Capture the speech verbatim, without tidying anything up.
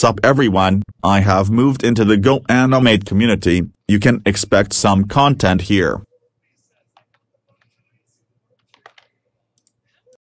Sup everyone, I have moved into the GoAnimate community. You can expect some content here.